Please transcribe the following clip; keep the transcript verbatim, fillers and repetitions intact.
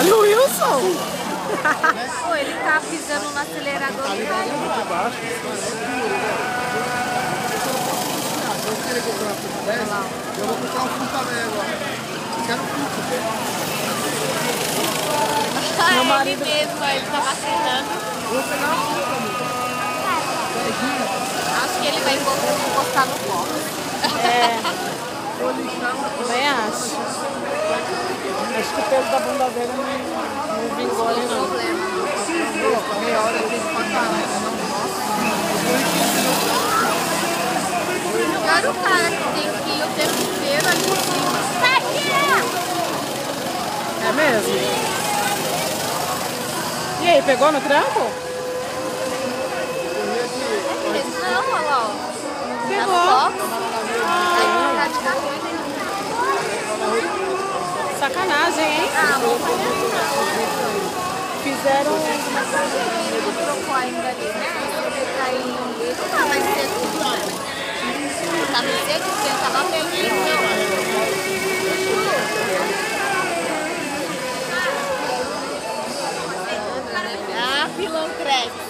Olha o Wilson! Pô, ele tá pisando no acelerador. Ali vai muito baixo. Eu queria comprar uma fruta dessa, eu vou comprar um fruta velho agora. Eu quero fruta. Meu marido... ele mesmo, ele tá vacilando. Vou pegar uma fruta, amigo. Acho que ele vai encostar no copo. É. Também acho. Acho que o peso da bunda dele não, não vingou ali, não. Problema. Meia hora eu tenho pra caralho, não. Agora o cara que tem que ir o tempo inteiro ali em cima. É mesmo? E aí, pegou no trampo? Não, olha lá, ó. Pegou. Tá no box. Aí tá de carro. Sacanagem, hein? Ah, vamos Fizeram... Ele trocou ainda ali, né? Aí... Ah, vai ser tudo, né? Tava seco, porque tava pegando. Ah, pilantrete.